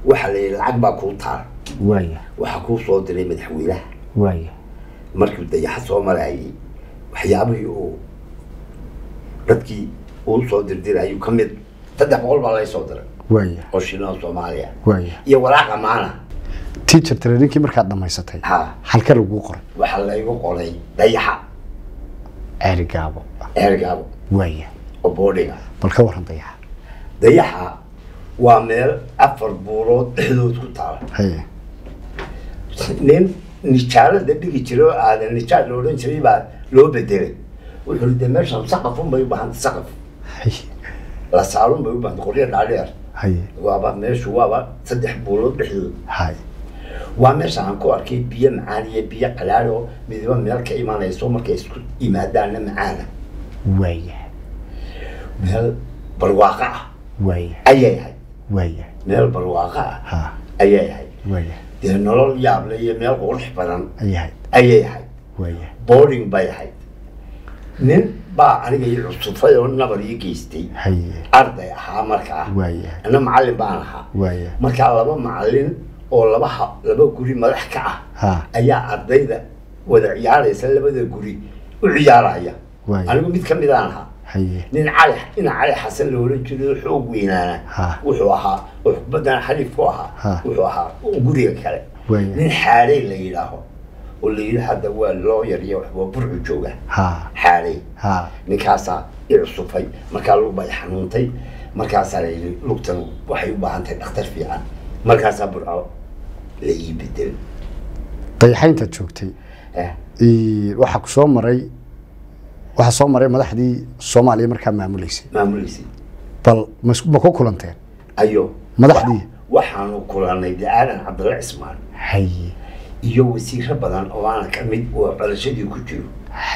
waxa la lacag baa ku taal waaya waxa ku soo diray madaxweynaha waaya markii dayax soo marayay waxyaabihii uu dadkii uu soo dirdiray kamid 300 baa la soo diray waaya oo shilin Soomaaliya waaya iyo waraaqa maana teacher training markaad dhamaysatay halka lagu qoray waxa la igu qoray dayaxa ergaabo waaya oo boodiga bal ka waran dayaxa waa meel afar buurood dhexdood ku taal nin nijaarada dhigi jiro aadan nijaar loo oran jiray baa loo bedelay wuxuu yidhi meeshan saqaf un bay u baahan saqaf la saaran bay u baahan qoryo dhaadheer waaba meeshu waaba 3 buurood dhexdood waa meesha aan ku arkay biyo macaan iyo biyo qalaad oo midba meel ka imanayso markay isku yimaadaan macaan waaya meel barwaaqa waaya ayay meel barwaaqa ayay waaya dee nolol yaab leh iyo meel qurux badan ayay waaya boarding bay ahayd nin baa aniga iyo cusufay oo nabar ii geystay arday ahaa markaa ana macallin baan ahaa markaa laba macallin oo laba guri madax ka ah ayaa ardayda wada ciyaaraysa labada guri u ciyaaraya anigu mid ka mid aan ahaa nin cali xasan loo oran jiray xoog weynaana wuxuu ahaa badan xariif ku ahaa wuxuu ahaa guriga kale nin xaaray la yiraahdo oo la yiraahdo hadda waa loo yariyo waxba burcu jooga xaaray ninkaasa cusufay markaa lug bay xanuuntay markaas ay lugtan waxay u baahan tahay dhakhtar fiican markaas burco la ii bedel dayaxaynta joogtay waxa ku soo maray madaxdii Soomaaliya markaa maamuleysay bal ma ku kulanteen ayo madaxdii waxaanu kulanay Aadan Cabdulla Ismaan iyo wasiiro badan oo aan ka mid oo barashadii ku jiro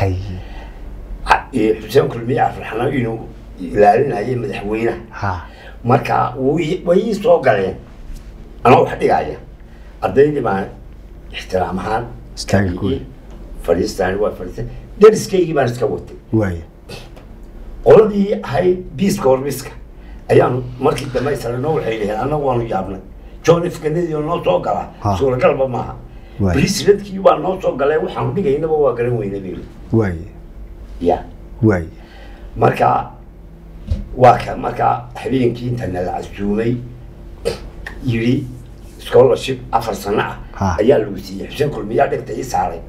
Xuseen Kulmiye Afraxana inuu ilaalinayay madaxweynaha marka way soo galeen ana wax dhigaya ardaydii baan ixtiraam ahaan istaagay fariistaan waa fariistaan dariskaygi baan iska watay waaya qoladii hay biiska orbiska ayaan markii dambe isla waxay leeyahay anagu waanu yaabnay John F Kennedy oo noo soo gala suuragalba maaha presidentkii baa noo soo galay waxaan dhigaynaba waa garan weynay waaya waaya marka habeenkii inta la casuumay yiri scholarship 4 sano ayaa lagu siiyay Xuseen Kulmiye dhigtay saaray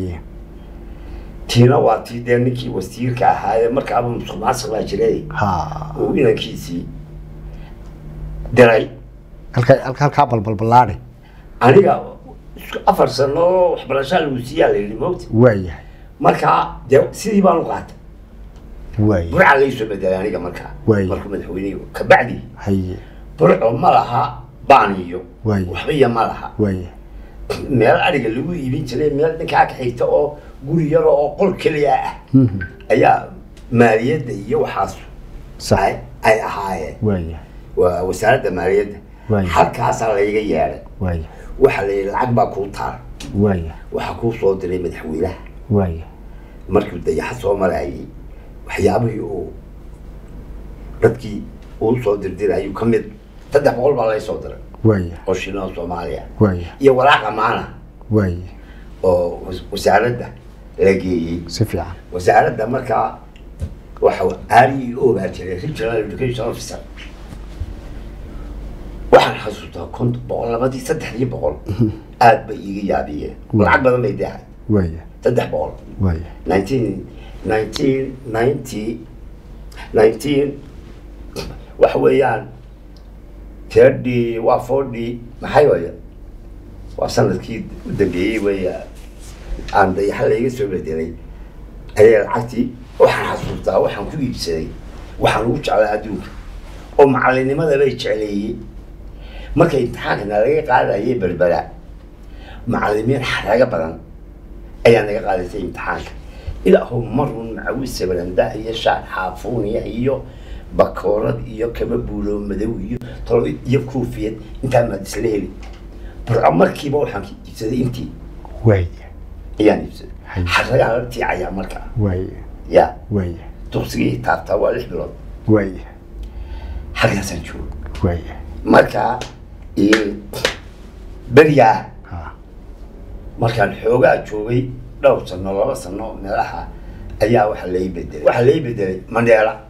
tiina waa tii ninkii wasiirka ahaa markaaba musuqmaasuq la jiray oo inankiisii diray halka balbalbalaade aniga 4 sano waxbarasho lagu siiyay la yiri moogta waaya marka sidii baan u qaatay burca la soo bedelay aniga markaa madaxweynuhu ka bacdi burco ma laha baaniyo waxba ma laha meel ariga lagu iibin jiray meel ninka ka xigta oo guri yar oo qol kaliya ah ayaa maaliyadda iyo waxaas ay ahaayeen waa wasaaradda maaliyadda halkaas la iga yeeray waxa la lacag baa ku taal waxa ku soo diray madaxweynaha markii dayax soo marayay waxyaabihii uu dadkii uu soo dirdiray kamid 300 baa la soo diray oo shilin Soomaaliya iyo waraaqa maana oo wasaaradda la geeyay si fiican wasaaradda markaa waxa aari oo baa jiray regional education officer waxaan xasuustaa كنت boqolabadii 300 aad bay iga yaabiyeen lacag badan bay dahay 300 19 waxa weeyaan 30 waa 40 maxay weeye waa sanadkii u dambeeyay weeyaa aan dayax la iga soo bedelay ayaa lacagtii waxaan xasuustaa waxaan ku iibsaday waxaan ugu jeclaa adduunka oo macallinimada bay jecleeyay markay imtixaankana laga qaadayay berbera macallimiin xaraga badan ayaa naga qaadaysay imtixaanka ilaa marun macawis sabalanda iyo shaar xaafuuniya iyo bakoorad iyo kaba buulo madow iyo tolo iyo koofiyad inta ma isla heli burco markiiba waxaan iibsaday intii ayaan iibsaday xaraga aragtii ayaa markaa ya dugsigii taabtaa waa 6 bilood halkaasaan joogo markaa beriyaa markaan xoogaa joogay dhowr sano 2 sano meelaha ayaa waxa la bedelay Mandela